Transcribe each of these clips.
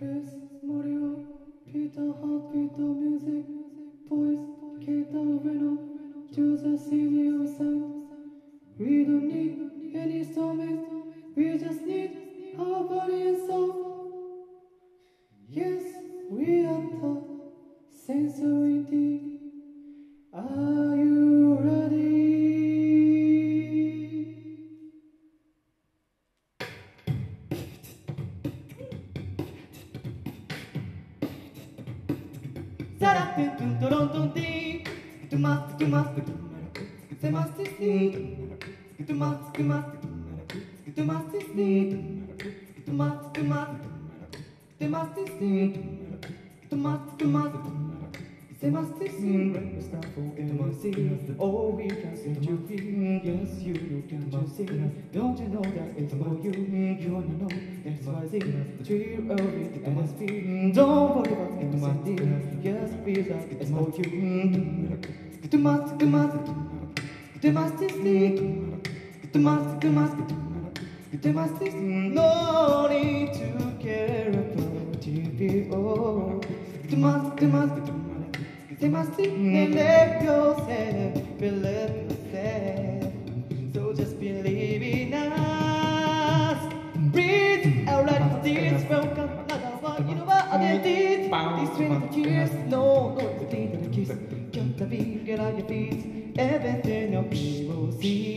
Chris, Mario, Peter, Heart, Peter, Music, Boys, Keita, Venom, Joseph, CDO, Sound. We don't need any instruments, we just need our body and soul. Yes, we are the sensory. Are you ready? Sarapin, Toronto, to mask, to mask, to mask, to mask, to mask, to mask, to mask, to mask, to mask, to mask, to mask. They must be seen when we start for MC. Oh, we can set you free. Yes, you can't you see? Don't you know that it's for you? You wanna know that's why Z. Cheer early to MSP. Don't worry about MSD. Yes, we love it's for you. To mask, to mask, to mask, to mask, to mask, to mask. No need to care about TPO. To mask, to mask. They must believe yourself, believe yourself. So just believe in us. Breathe out like this. Welcome another one. You know what they did? These 20 years, no, it's a thing that I kiss. Jump the beat, get on your feet. Everything your people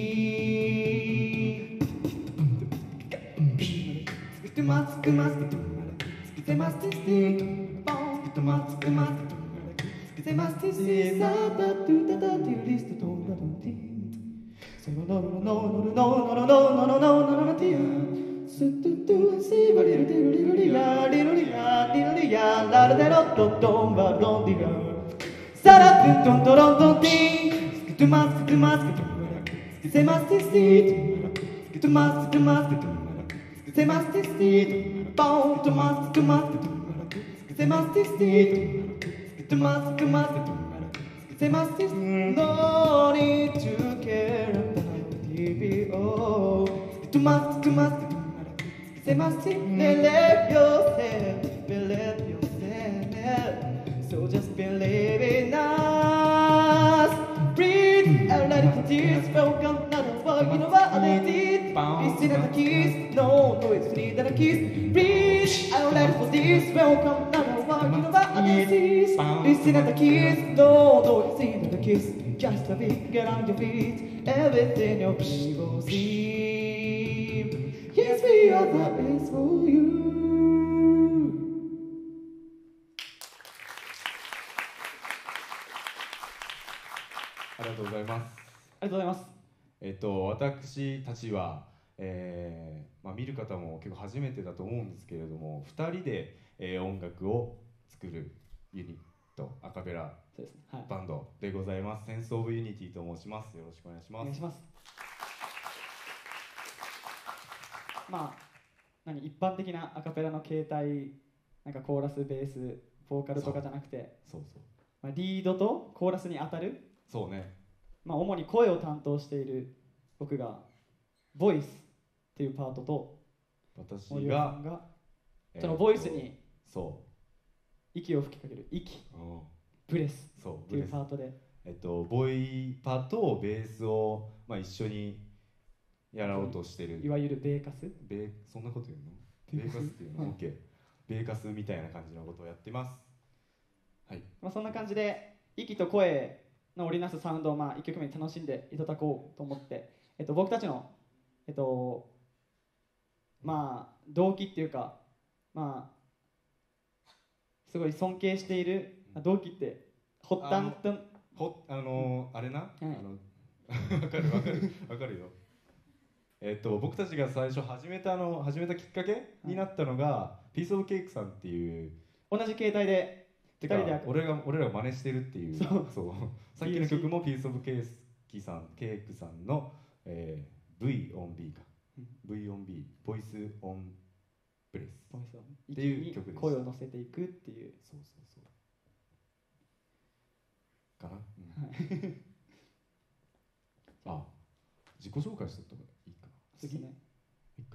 see. They must, they must, they must stick. They must. They must see that do that list to so no see what to mask. They must no need to care about TPO. To mask. They must believe yourself, believe yourself. So just believe in us. Breathe out like this. Welcome another world. You know what they did? Listen at the keys. No, it's need that a kiss. Breathe out like this. Welcome another world. You know what they did? Listen at the keys. No, it's need that a kiss. Just a bit, get on your feet. Everything your people see. Yes, we are the best for you. ありがとうございます。 ありがとうございます。 私たちは、見る方も結構初めてだと思うんですけれども、2人で、音楽を作るユニットアカペラバンドでございます。センスオブユニティと申します。よろしくお願いします。 お願いします。一般的なアカペラの形態、なんかコーラス、ベース、ボーカルとかじゃなくて、リードとコーラスに当たる。 そうね。 主に声を担当している僕がボイスっていうパートと、 私森尾がさんがそのボイスに息を吹きかける息、ブレスっていうパートで、 ボイパとベースを、一緒にやろうとしてる、 いわゆるベーカス、 そんなこと言うの？ベーカスっていうの？ OK、 ベーカスみたいな感じのことをやってます。はい。 そんな感じで息と声の織りなすサウンドを1曲目に楽しんでいただこうと思って、僕たちの動機っていうか、すごい尊敬している動機って発端とあれな、わかるよ。僕たちが最初始めたきっかけになったのが、ピースオブケイクさんっていう同じ形態で 2人で俺らが真似してるっていう、そうさっきの曲もピースオブケイクさんの、V on B か、V on B、ボイスオンブレスっていう曲です。 声を乗せていくっていう、 そうかな。あ、自己紹介しとった方がいいかな。 次ね。 いいか。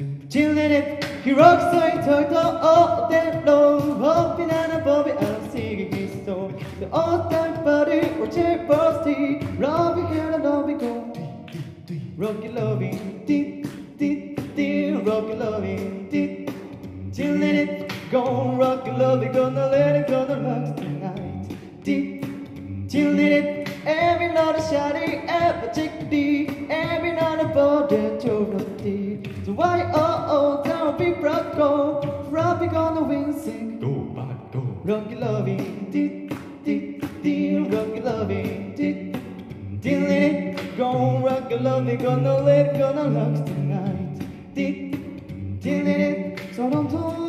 Chillin' he rocks like Toto all day long. Hopping on a bobby, I'm singing his song. The old time party, or check posty. Robbie here and Robbie go. Rocky loving, dee, dee, dee, rocky loving, dee. Chillin' go, rocky loving, gonna let it go, the rock tonight. Dee, chillin' every night a shawty, every chickadee, every night a border to so why don't be broke go, Robbie gonna win sing. Go back, go. Rocky loving, dee, dee, dee, rocky loving, dee, dee, go, rocky loving, gonna let it gonna love tonight. Dee, dee, so don't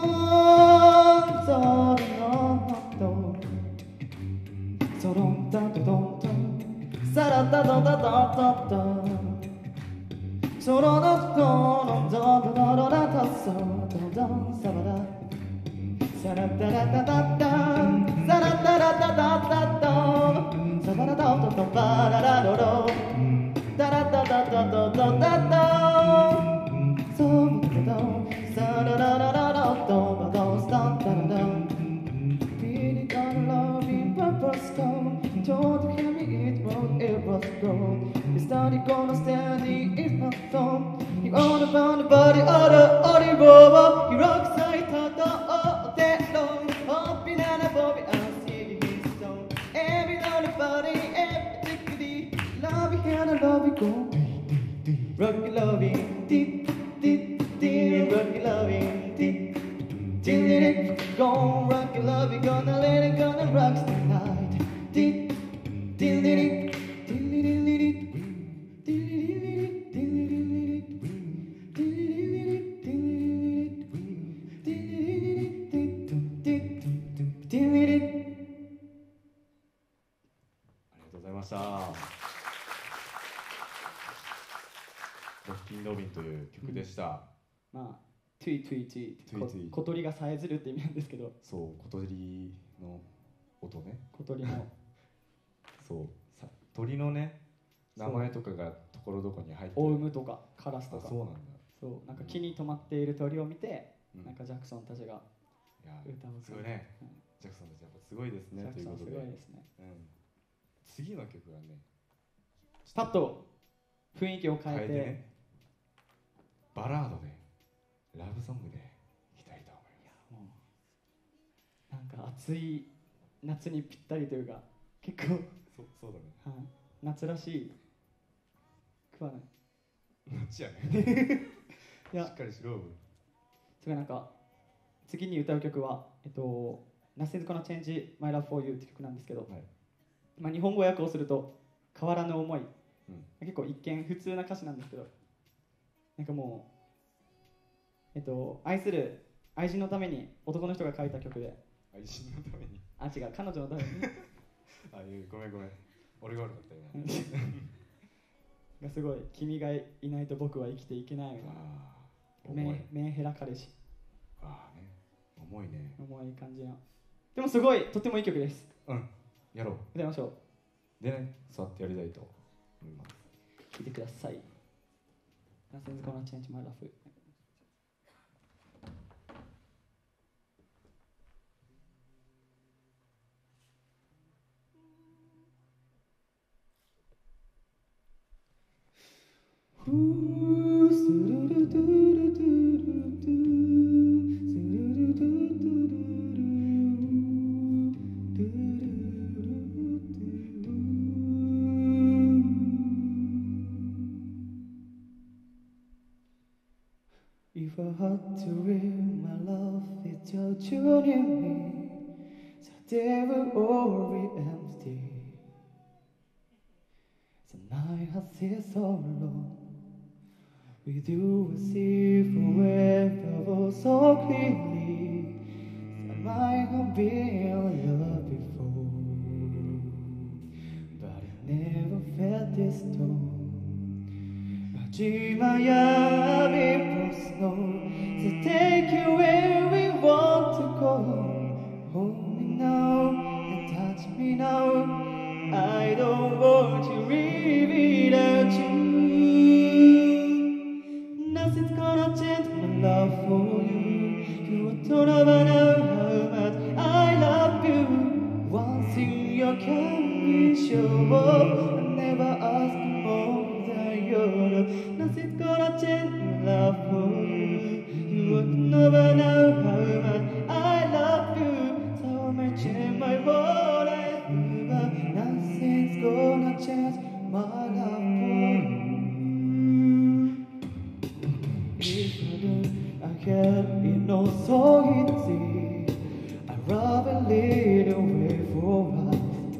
so don't sa da da da da da da da. So da da da da da da da da da so da da sa da sa da da da da da sa da da da da da da da sa da da da da ba da da do do da da da da da da da da so da sa da da da da da do do sta da da feeling on loving purpose go told him it was gold. He started gonna stand it's not so. He on about the body of the rover. He rocks like all day long. Hopping and a bobby, I'm singing his song. Every night a body, every tickety. Love you here and love you go. Rocky loving, dee, dee, dee, rocky loving, dee. Till it go, rocky loving, gonna let it gonna rock tonight. Dee, till it. ロッキンロビンという曲でした、 まあトゥイトゥイトゥイトゥイトゥイ小鳥がさえずるって意味なんですけど、 そう小鳥の音ね、 小鳥のそうさ鳥のね名前とかがところどころに入ってる、 オウムとかカラスとか、 そうなんだ、 そうなんか木に止まっている鳥を見て、 うん、 なんかジャクソンたちがいや歌をすごいね、うん、ジャクソンたちやっぱすごいですねジャクソンすということで、 ごいですね、 うん、次の曲はねスタッと雰囲気を変えてね、バラードでラブソングでいきたいと思います。 もうなんか暑い夏にぴったりというか結構そうだね、 はい、夏らしいくはない夏やねいやしっかりしろ。 すごいなんか次に歌う曲はNothing's Gonna Change My Love For You って曲なんですけど、 はい、 まあ、日本語訳をすると変わらぬ思い、 うん、 結構一見普通な歌詞なんですけど、なんかもう愛する愛人のために男の人が書いた曲で、 愛人のために違う彼女のためにごめん俺が悪かった今がすごい君がいないと僕は生きていけないみたいなメンヘラ彼氏、 ね、重いね、 重い感じの、でもすごいとてもいい曲です。 うん、やろう、 歌いましょう。 でね、座ってやりたいと思います。 聞いてください。Nothing's gonna change my life. If I had to read my love without you near me, the day will all be empty. The night has been so long. With you I see forever so clearly. The might have been love before, but I never felt this strong. 始まやみポスの So take you where we want to go. Hold me now and touch me now. I don't want to live without you. Nothing's gonna change my love for you. You don't ever know how much I love you. One thing you can be sure of, I never ask more than your love. Nothing's gonna change my love for you. You will never know how much I love you. So I may change my whole life, but nothing's gonna change my love for you. If I do, I can't be no so easy. I'd rather lead the way for us,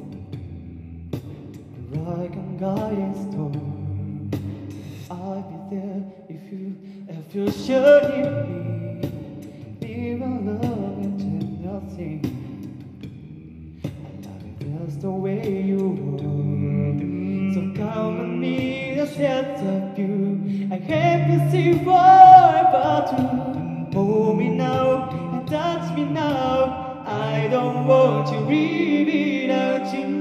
like a guiding storm. I'll be there if you should need me. Be my love and change nothing. I love you just the way you are. So come with me, the sense of you. I can't be see forever to hold me now and touch me now. I don't want to live without you.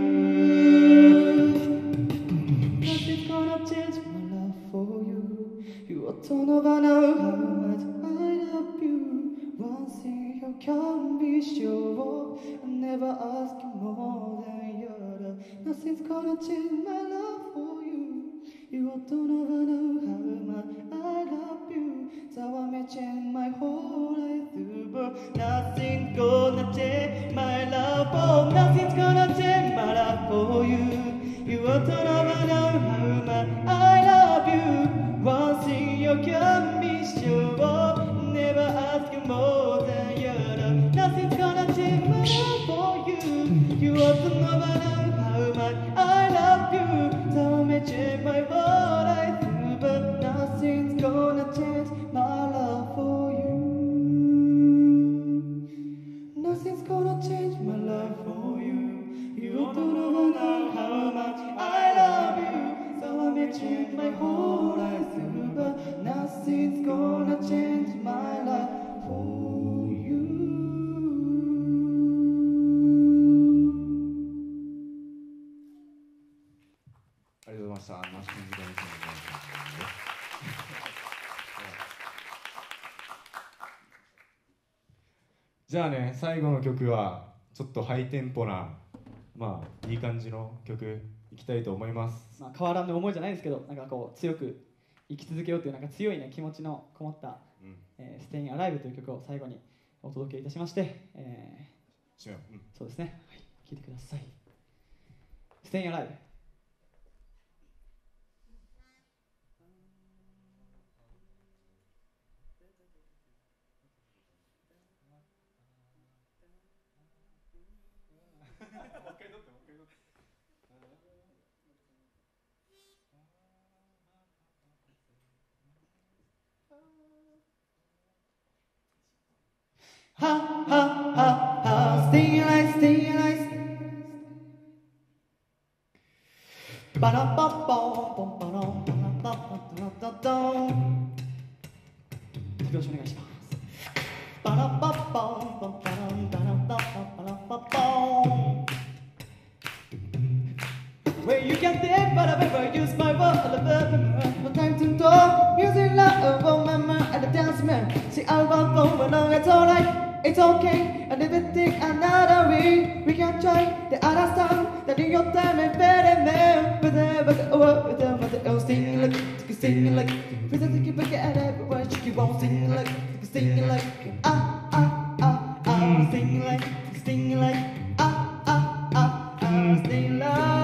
Nothing's gonna change my love for you. You don't ever know how much I love you. One thing you can be sure of, I never ask you more than your love. Nothing's gonna change my love for you. You don't ever know how much I love you. So I may change my whole life through, but nothing's gonna change my love. Oh, nothing's gonna change my love for you. You don't ever know how much I love you. One thing you can be sure of, never ask you more than your love. Nothing's gonna change my love for you. You don't ever know how much I love you. So I may change my whole life through, but nothing's gonna change my love for you. Nothing's gonna change my love for you. You don't ever know how much I love you. So I may change my whole life through, but nothing's gonna change my love for you. ありがとうございました。マシンズガミさんです。じゃあね、最後の曲はちょっとハイテンポな、まあいい感じの曲いきたいと思います。 まあ、変わらぬ思いじゃないですけど、なんかこう強く生き続けようというなんか強いね気持ちのこもったStaying Alive という曲を最後にお届けいたしまして、そうですね、はい、聴いてください。Staying Alive。Ha ha ha ha, stay alive, stay alive. Ba da ba bom, bom ba dom, ba da da da dom. 拍子お願いします。Ba da ba bom, bom ba dom, ba da ba ba ba ba bom. See, I want for long, it's alright, it's okay. And if it take another week, we can try the other song. That in your time and better man. But sing like, sing like, but I think you back at everywhere. She keep on singing like, sing like, sing like, sing like, sing like.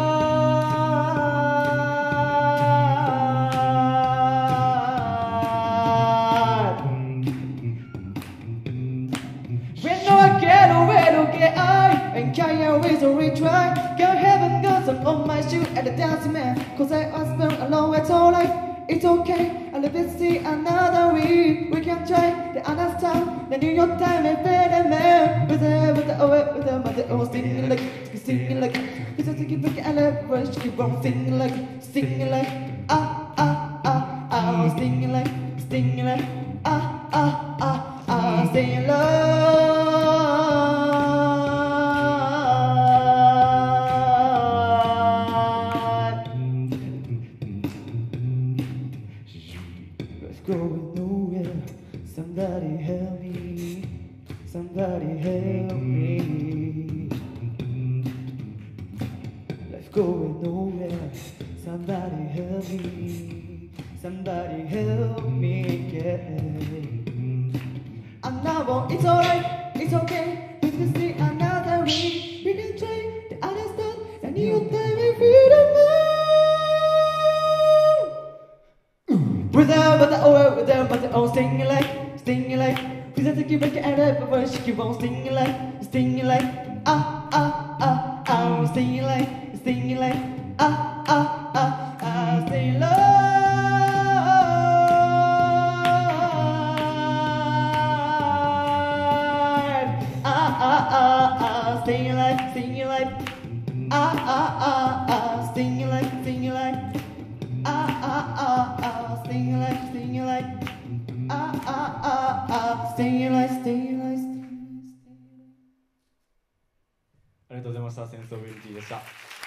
And carry away so retry. Girl, heaven goes on my shoe at the dancing man. Cause I was born alone, it's alright, it's okay. I'll live see another week. We can try the other stuff. The New York time and better man. With the singing like, singing like. It's a ticket back and I rush, keep on singing like, singing like, singing like, singing like, singing like. Going nowhere, somebody help me, somebody help me. Life going nowhere, somebody help me, somebody help me, yeah. And now it's alright, it's okay, we can see another week. We can try the other stuff, and you time and freedom. But singing like, singing like. Please have to keep back at it, but she keep on singing like, singing like, singing like, singing like, singing like, singing like, singing like, singing like, singing like. Singing like, singing like, singing like, singing like. ありがとうございました。センスオブユニティでした。